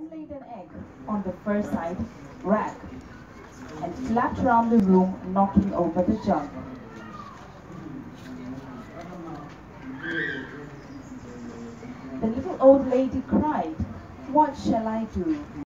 then laid an egg on the first side rack and flapped round the room, knocking over the jug. The little old lady cried, "What shall I do?"